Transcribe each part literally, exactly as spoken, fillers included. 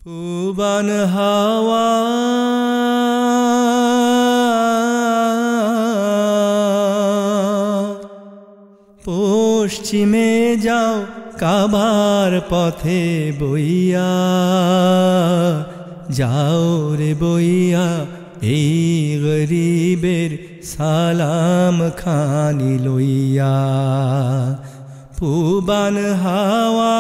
পুবান হাওয়া পশ্চিমে যাও কাবার পথে বইয়া, যাও রে বইয়া এই গরিবের সালাম খানি লইয়া। পুবান হাওয়া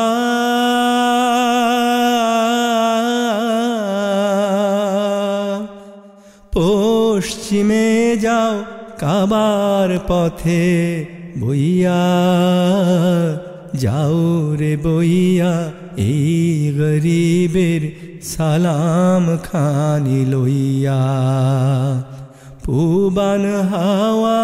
পশ্চিমে যাও কাবার পথে বইয়া, যাও রে বইয়া এই গরিবের সালাম খানি লইয়া। পুবান হাওয়া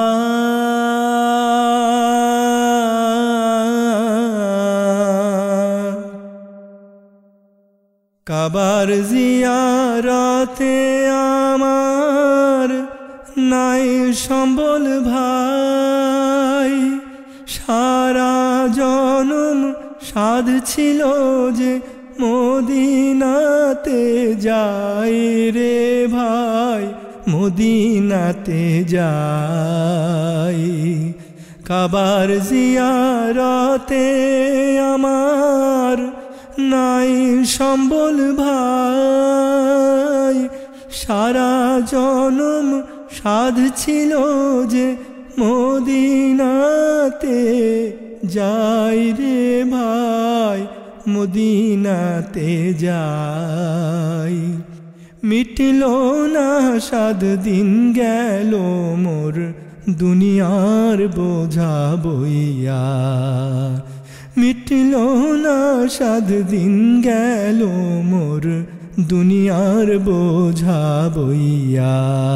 কাবার জিয়ারতে আমার নাই সম্বল ভাই, সারা জনম সাধ ছিল যে মদিনাতে যাই রে ভাই, মদিনাতে যাই। কাবার জিয়ারতে আমার নাই সম্বল ভাই, সারা জনম সাধ ছিল যে মদিনাতে যাই রে ভাই, মদিনাতে যাই। মিটল না সাত দিন গেল মোর দুনিয়ার বোঝা বইয়া, মিটল না সাত দিন গেল মোর দুনিয়ার বোঝা বইয়া।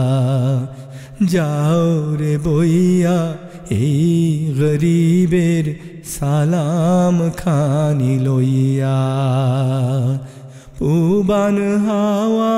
যাও রে বইয়া এই গরিবের সালাম খানি লইয়া। পুবান হাওয়া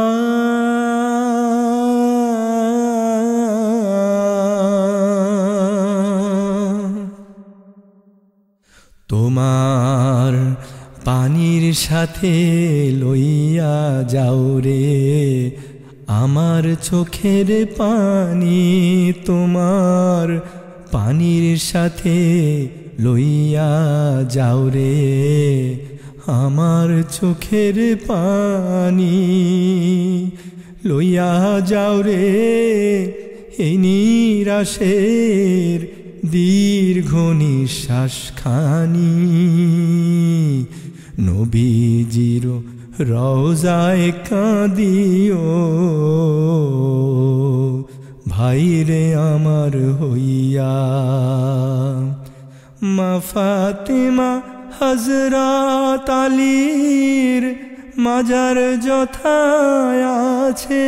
তোমার পানির সাথে লইয়া যাও রে আমার চোখের পানি, তোমার পানির সাথে লইয়া যাও রে আমার চোখের পানি, লইয়া যাও রে এই নিরাশের দীর্ঘ নিঃশ্বাস খানি। নবীজির রওজায় কাঁদিও ভাইরে আমার হইয়া। মা ফাতেমা হযরত আলীর মাজার যথায় আছে,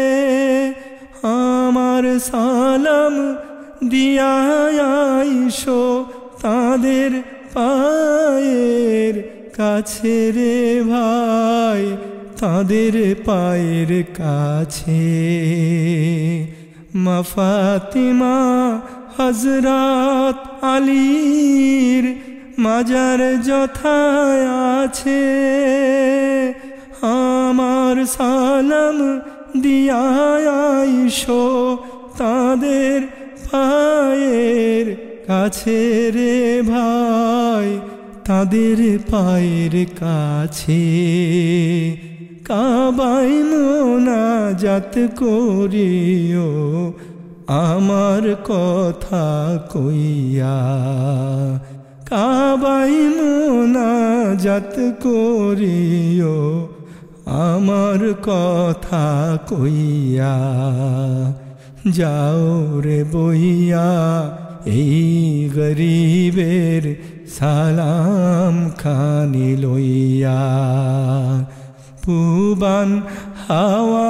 আমার সালাম দিয়া আইসো তাদের পায়ের কাছে রে ভাই, তাদের পায়ের কাছে। মা ফাতেমা হযরত আলীর মাজার যথায় আছে, আমার সালাম দিয়া আইসো তাদের পায়ের কাছে রে ভাই, তাদের পায়ের কাছে। কাবায় মোনাজাত করিও আমার কথা কইয়া, কাবায় মোনাজাত করিও আমার কথা কইয়া। যাও রে বইয়া এই গরিবের সালাম খানি লইয়া। পুবান হাওয়া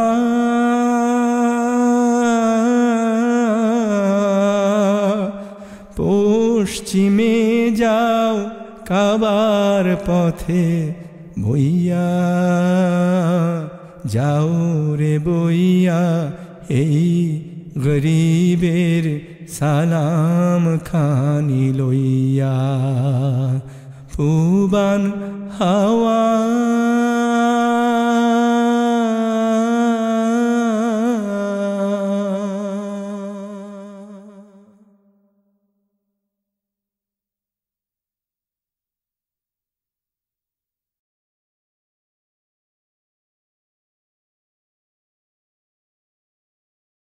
পশ্চিমে যাও কাবার পথে বইয়া, যাও রে বইয়া এই গরিবের সালাম খানি লইয়া। পুবান হাওয়া